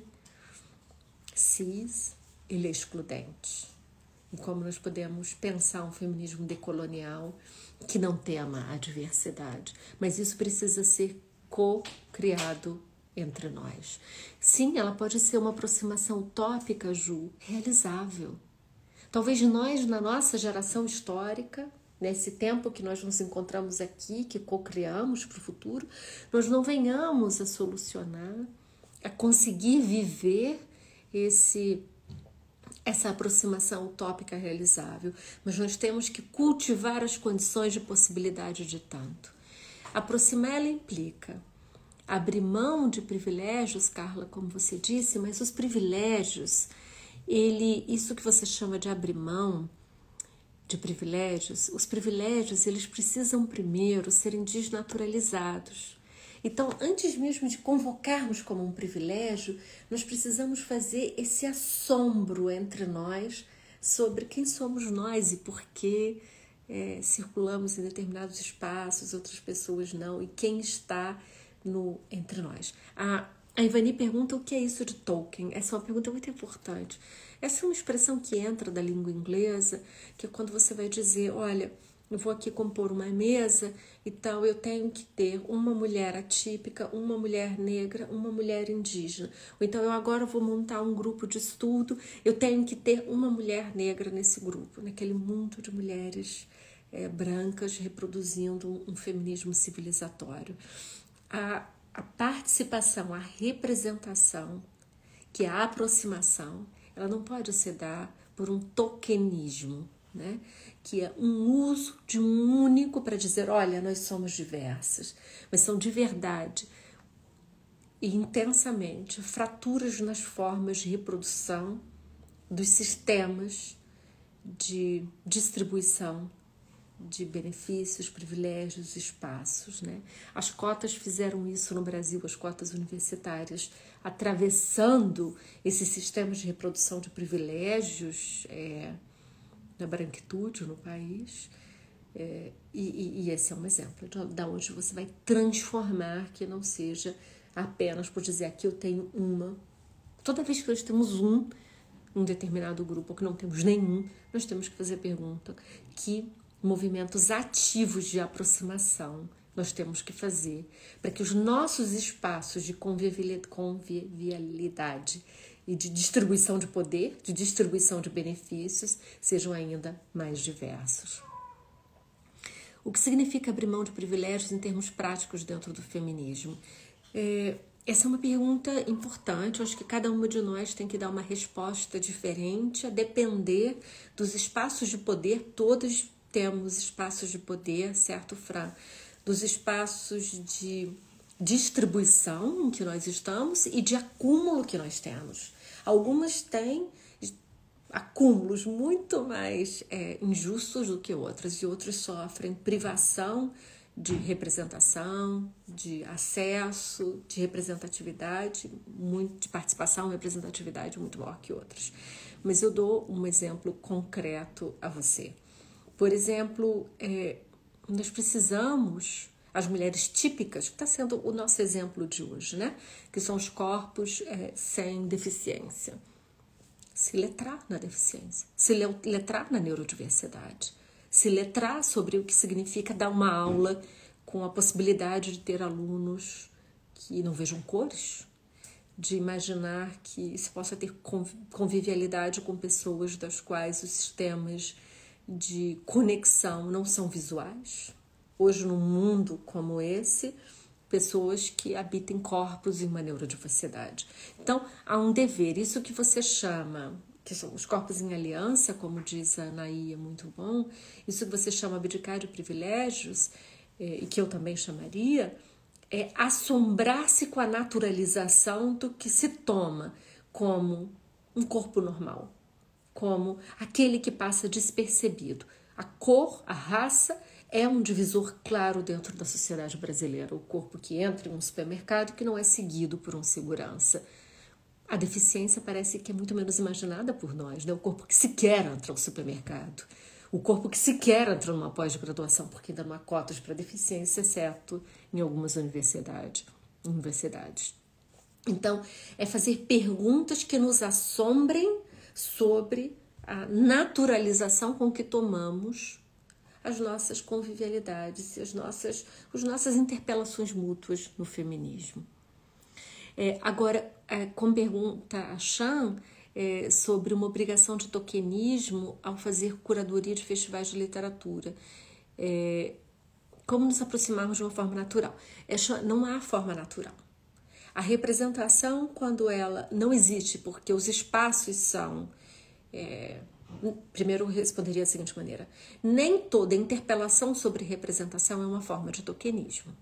cis, ele é excludente. E como nós podemos pensar um feminismo decolonial que não tema a diversidade, mas isso precisa ser co-criado entre nós. Sim, ela pode ser uma aproximação utópica, Ju, realizável. Talvez nós, na nossa geração histórica, nesse tempo que nós nos encontramos aqui, que co-criamos para o futuro, nós não venhamos a solucionar, a conseguir viver esse, essa aproximação utópica realizável, mas nós temos que cultivar as condições de possibilidade de tanto. Aproximar, ela implica abrir mão de privilégios, Carla, como você disse, mas os privilégios, ele, isso que você chama de abrir mão de privilégios, os privilégios, eles precisam primeiro serem desnaturalizados. Então, antes mesmo de convocarmos como um privilégio, nós precisamos fazer esse assombro entre nós sobre quem somos nós e por que é, circulamos em determinados espaços, outras pessoas não, e quem está no, entre nós. A, a Ivani pergunta o que é isso de token. Essa é uma pergunta muito importante. Essa é uma expressão que entra da língua inglesa, que é quando você vai dizer, olha, eu vou aqui compor uma mesa, então eu tenho que ter uma mulher atípica, uma mulher negra, uma mulher indígena. Ou então eu agora vou montar um grupo de estudo, eu tenho que ter uma mulher negra nesse grupo, naquele mundo de mulheres é, brancas reproduzindo um, um feminismo civilizatório. A, a participação, a representação, que é a aproximação, ela não pode se dar por um tokenismo, né? Que é um uso de um único para dizer, olha, nós somos diversas, mas são de verdade e intensamente fraturas nas formas de reprodução dos sistemas de distribuição de benefícios, privilégios, espaços, né? As cotas fizeram isso no Brasil, as cotas universitárias, atravessando esses sistemas de reprodução de privilégios é, na branquitude no país, é, e, e, e esse é um exemplo de, de onde você vai transformar, que não seja apenas por dizer aqui eu tenho uma. Toda vez que nós temos um, um determinado grupo, ou que não temos nenhum, nós temos que fazer a pergunta que movimentos ativos de aproximação nós temos que fazer para que os nossos espaços de convivialidade e de distribuição de poder, de distribuição de benefícios, sejam ainda mais diversos. O que significa abrir mão de privilégios em termos práticos dentro do feminismo? É, essa é uma pergunta importante, eu acho que cada uma de nós tem que dar uma resposta diferente a depender dos espaços de poder. Todos temos espaços de poder, certo, Fran? Dos espaços de distribuição em que nós estamos e de acúmulo que nós temos. Algumas têm acúmulos muito mais é, injustos do que outras, e outras sofrem privação de representação, de acesso, de representatividade, muito, de participação e representatividade muito maior que outras. Mas eu dou um exemplo concreto a você. Por exemplo, é, nós precisamos, as mulheres típicas, que está sendo o nosso exemplo de hoje, né? Que são os corpos é, sem deficiência, se letrar na deficiência, se letrar na neurodiversidade, se letrar sobre o que significa dar uma aula com a possibilidade de ter alunos que não vejam cores, de imaginar que se possa ter convivialidade com pessoas das quais os sistemas de conexão não são visuais. Hoje, num mundo como esse, pessoas que habitem corpos em uma neurodiversidade. Então, há um dever. Isso que você chama, que são os corpos em aliança, como diz a Anaí, é muito bom, isso que você chama abdicar de privilégios, e que eu também chamaria, é assombrar-se com a naturalização do que se toma como um corpo normal, como aquele que passa despercebido. A cor, a raça, é um divisor claro dentro da sociedade brasileira. O corpo que entra em um supermercado que não é seguido por um segurança. A deficiência parece que é muito menos imaginada por nós, né? O corpo que sequer entra no supermercado. O corpo que sequer entra numa pós-graduação, porque ainda não há cotas para deficiência, exceto em algumas universidades. universidades. Então, é fazer perguntas que nos assombrem sobre a naturalização com que tomamos as nossas convivialidades e as nossas, as nossas interpelações mútuas no feminismo. É, agora, é, com pergunta a Chan é, sobre uma obrigação de tokenismo ao fazer curadoria de festivais de literatura. É, como nos aproximarmos de uma forma natural? É, não há forma natural. A representação, quando ela não existe, porque os espaços são... É, primeiro, eu responderia da seguinte maneira. Nem toda interpelação sobre representação é uma forma de tokenismo.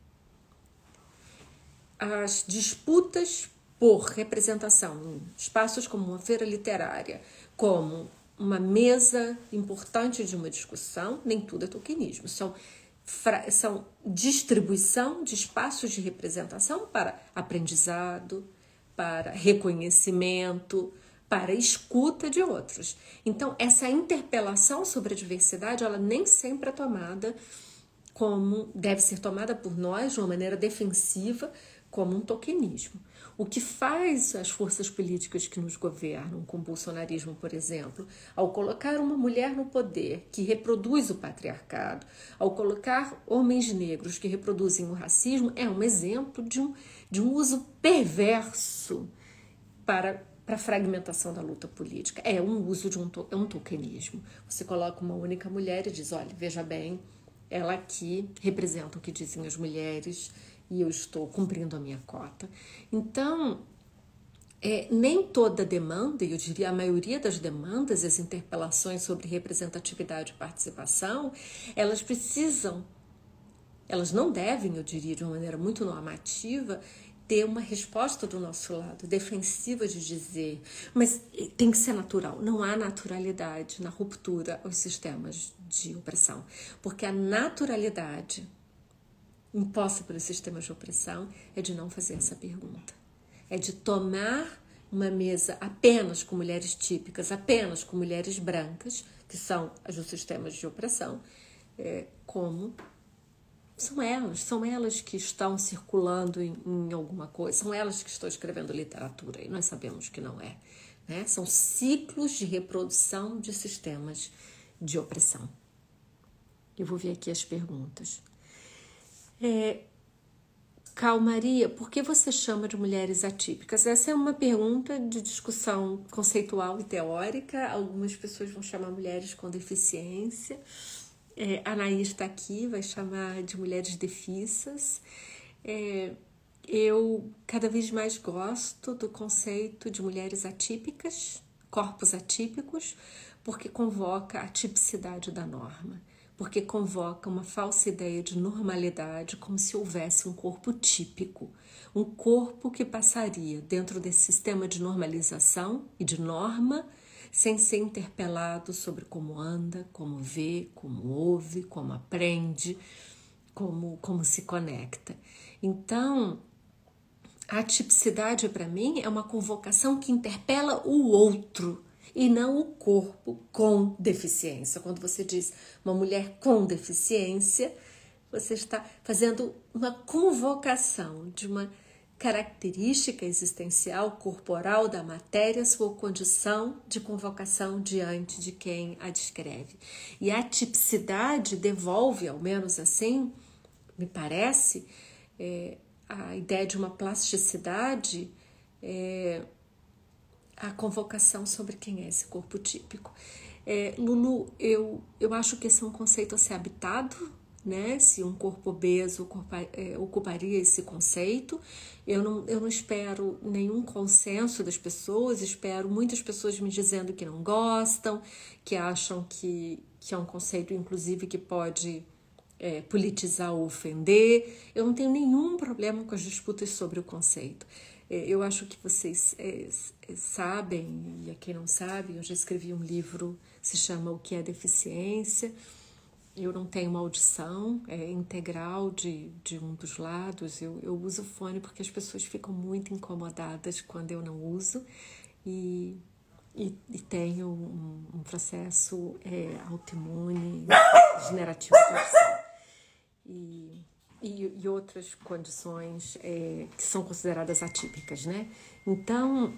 As disputas por representação em espaços como uma feira literária, como uma mesa importante de uma discussão, nem tudo é tokenismo. São, são distribuição de espaços de representação para aprendizado, para reconhecimento, para escuta de outros. Então, essa interpelação sobre a diversidade, ela nem sempre é tomada como, deve ser tomada por nós de uma maneira defensiva, como um tokenismo. O que faz as forças políticas que nos governam, com o bolsonarismo, por exemplo, ao colocar uma mulher no poder que reproduz o patriarcado, ao colocar homens negros que reproduzem o racismo, é um exemplo de um, de um uso perverso para para a fragmentação da luta política. É um uso de um, é um tokenismo. Você coloca uma única mulher e diz, olha, veja bem, ela aqui representa o que dizem as mulheres e eu estou cumprindo a minha cota. Então, é, nem toda demanda, e eu diria a maioria das demandas, as interpelações sobre representatividade e participação, elas precisam, elas não devem, eu diria de uma maneira muito normativa, ter uma resposta do nosso lado, defensiva de dizer, mas tem que ser natural. Não há naturalidade na ruptura aos sistemas de opressão, porque a naturalidade imposta pelos sistemas de opressão é de não fazer essa pergunta. É de tomar uma mesa apenas com mulheres típicas, apenas com mulheres brancas, que são as dos sistemas de opressão, é, como... São elas, são elas que estão circulando em, em alguma coisa, são elas que estão escrevendo literatura, e nós sabemos que não é, né? São ciclos de reprodução de sistemas de opressão. Eu vou ver aqui as perguntas. É, Calmaria, por que você chama de mulheres atípicas? Essa é uma pergunta de discussão conceitual e teórica. Algumas pessoas vão chamar mulheres com deficiência. É, a Anaí está aqui, vai chamar de mulheres defissas. É, eu cada vez mais gosto do conceito de mulheres atípicas, corpos atípicos, porque convoca a tipicidade da norma, porque convoca uma falsa ideia de normalidade, como se houvesse um corpo típico, um corpo que passaria dentro desse sistema de normalização e de norma, sem ser interpelado sobre como anda, como vê, como ouve, como aprende, como, como se conecta. Então, a tipicidade, para mim, é uma convocação que interpela o outro e não o corpo com deficiência. Quando você diz uma mulher com deficiência, você está fazendo uma convocação de uma característica existencial, corporal da matéria, sua condição de convocação diante de quem a descreve. E a tipicidade devolve, ao menos assim, me parece, é, a ideia de uma plasticidade é, a convocação sobre quem é esse corpo típico. É, Lulu, eu, eu acho que esse é um conceito a ser habitado, né? Se um corpo obeso ocupa, é, ocuparia esse conceito. Eu não, eu não espero nenhum consenso das pessoas, espero muitas pessoas me dizendo que não gostam, que acham que, que é um conceito, inclusive, que pode é, politizar ou ofender. Eu não tenho nenhum problema com as disputas sobre o conceito. É, eu acho que vocês é, sabem, e a quem não sabe, eu já escrevi um livro, se chama O que é Deficiência. Eu não tenho uma audição é, integral de, de um dos lados. Eu, eu uso fone porque as pessoas ficam muito incomodadas quando eu não uso. E, e, e tenho um, um processo é, autoimune, degenerativo de audição. E, e, e outras condições é, que são consideradas atípicas, né? Então,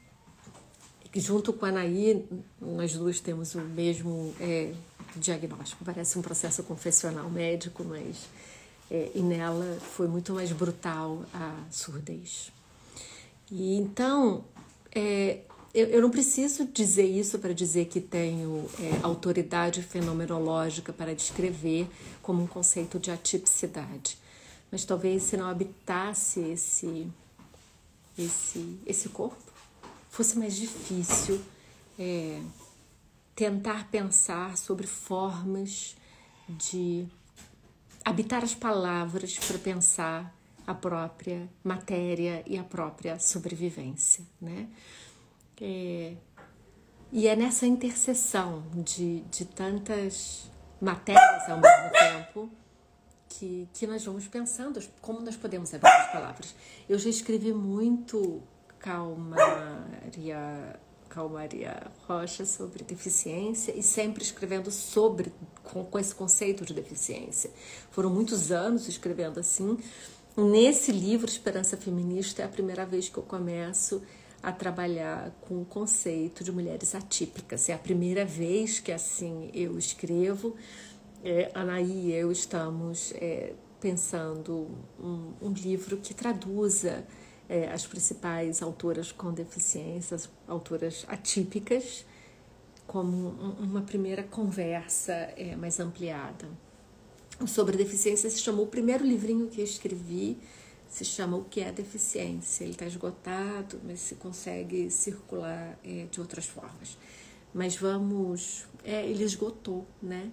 junto com a Anaí, nós duas temos o mesmo é, diagnóstico. Parece um processo confessional médico, mas é, e nela foi muito mais brutal a surdez. E então, é, eu, eu não preciso dizer isso para dizer que tenho é, autoridade fenomenológica para descrever como um conceito de atipicidade. Mas talvez se não habitasse esse, esse, esse corpo, fosse mais difícil é, tentar pensar sobre formas de habitar as palavras para pensar a própria matéria e a própria sobrevivência, né? É, e é nessa interseção de, de tantas matérias ao mesmo tempo que, que nós vamos pensando como nós podemos habitar as palavras. Eu já escrevi muito calmaria, calmaria Rocha sobre deficiência e sempre escrevendo sobre, com, com esse conceito de deficiência. Foram muitos anos escrevendo assim. Nesse livro, Esperança Feminista, é a primeira vez que eu começo a trabalhar com o conceito de mulheres atípicas. É a primeira vez que assim eu escrevo. É, Anaí e eu estamos é, pensando um, um livro que traduza É, as principais autoras com deficiências, autoras atípicas, como um, uma primeira conversa é, mais ampliada. Sobre deficiência se chamou, o primeiro livrinho que eu escrevi se chama O que é Deficiência. Ele está esgotado, mas se consegue circular é, de outras formas. Mas vamos... É, ele esgotou, né?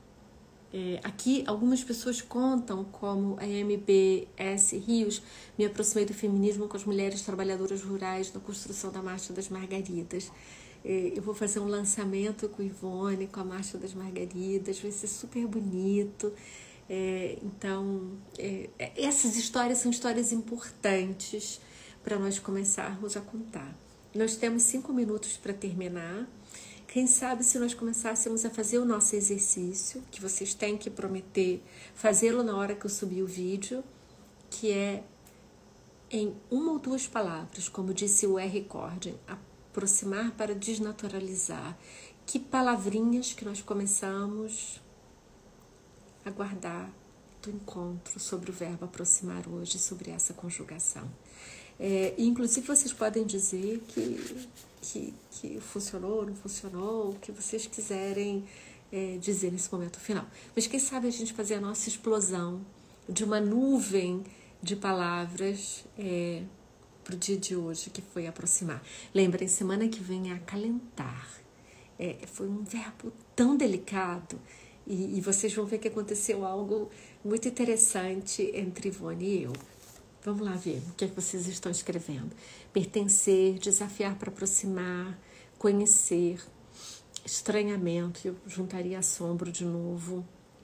É, aqui algumas pessoas contam como a M B S Rios me aproximei do feminismo com as mulheres trabalhadoras rurais na construção da Marcha das Margaridas. É, eu vou fazer um lançamento com Ivone, com a Marcha das Margaridas, vai ser super bonito. É, então, é, essas histórias são histórias importantes para nós começarmos a contar. Nós temos cinco minutos para terminar. Quem sabe se nós começássemos a fazer o nosso exercício, que vocês têm que prometer fazê-lo na hora que eu subir o vídeo, que é em uma ou duas palavras, como disse o R. Corden, aproximar para desnaturalizar. Que palavrinhas que nós começamos a guardar do encontro sobre o verbo aproximar hoje, sobre essa conjugação. É, inclusive, vocês podem dizer que, que, que funcionou, não funcionou, o que vocês quiserem é, dizer nesse momento final. Mas quem sabe a gente fazer a nossa explosão de uma nuvem de palavras é, para o dia de hoje, que foi aproximar. Lembrem, semana que vem é acalentar. É, foi um verbo tão delicado e, e vocês vão ver que aconteceu algo muito interessante entre Ivone e eu. Vamos lá ver o que é que vocês estão escrevendo. Pertencer, desafiar para aproximar, conhecer, estranhamento, eu juntaria assombro de novo,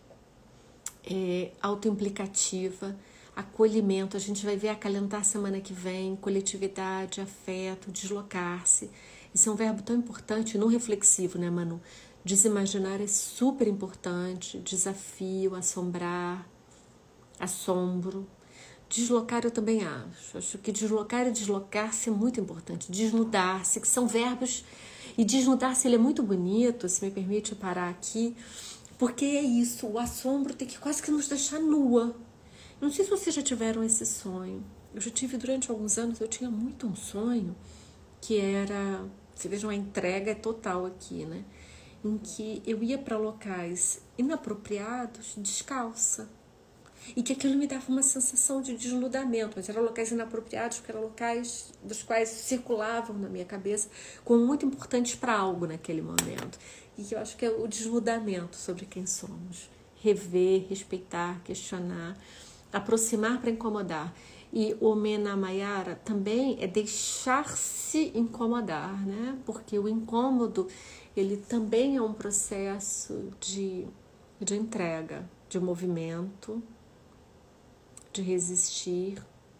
é, autoimplicativa, acolhimento, a gente vai ver acalentar semana que vem, coletividade, afeto, deslocar-se. Esse é um verbo tão importante, não reflexivo, né, Manu? Desimaginar é super importante, desafio, assombrar, assombro. Deslocar eu também acho. Acho que deslocar e deslocar-se é muito importante. Desnudar-se, que são verbos... E desnudar-se ele é muito bonito, se me permite parar aqui, porque é isso, o assombro tem que quase que nos deixar nua. Não sei se vocês já tiveram esse sonho. Eu já tive durante alguns anos, eu tinha muito um sonho que era, vocês vejam, a entrega é total aqui, né? Em que eu ia para locais inapropriados descalça. E que aquilo me dava uma sensação de desnudamento, mas eram locais inapropriados, porque eram locais dos quais circulavam na minha cabeça como muito importantes para algo naquele momento. E que eu acho que é o desnudamento sobre quem somos. Rever, respeitar, questionar, aproximar para incomodar. E o Mena Mayara também é deixar-se incomodar, né? Porque o incômodo, ele também é um processo de, de entrega, de movimento, de resistir,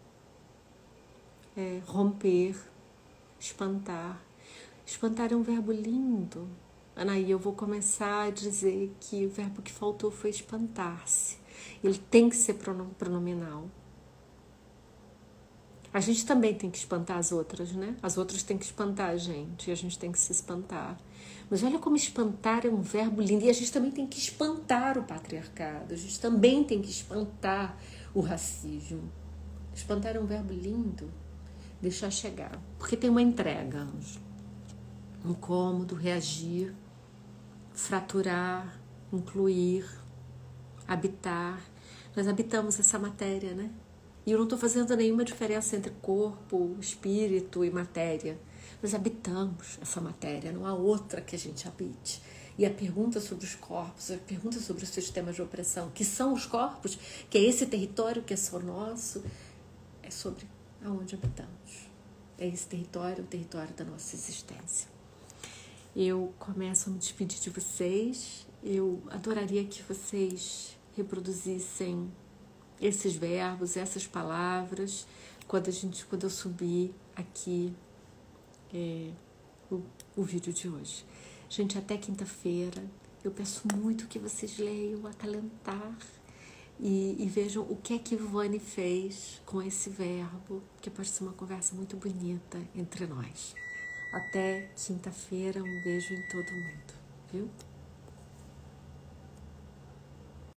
é, romper, espantar. Espantar é um verbo lindo. Anaí, eu vou começar a dizer que o verbo que faltou foi espantar-se. Ele tem que ser pronominal. A gente também tem que espantar as outras, né? As outras têm que espantar a gente e a gente tem que se espantar. Mas olha como espantar é um verbo lindo. E a gente também tem que espantar o patriarcado. A gente também tem que espantar o racismo. Espantar é um verbo lindo. Deixar chegar. Porque tem uma entrega, anjo. Incômodo, reagir, fraturar, incluir, habitar. Nós habitamos essa matéria, né? E eu não estou fazendo nenhuma diferença entre corpo, espírito e matéria. Nós habitamos essa matéria, não há outra que a gente habite. E a pergunta sobre os corpos, a pergunta sobre os sistemas de opressão, que são os corpos, que é esse território que é só nosso, é sobre aonde habitamos. É esse território, o território da nossa existência. Eu começo a me despedir de vocês. Eu adoraria que vocês reproduzissem esses verbos, essas palavras, quando, a gente, quando eu subir aqui é, o, o vídeo de hoje. Gente, até quinta-feira. Eu peço muito que vocês leiam Acalentar e, e vejam o que é que Vani fez com esse verbo, que pode ser uma conversa muito bonita entre nós. Até quinta-feira, um beijo em todo mundo, viu?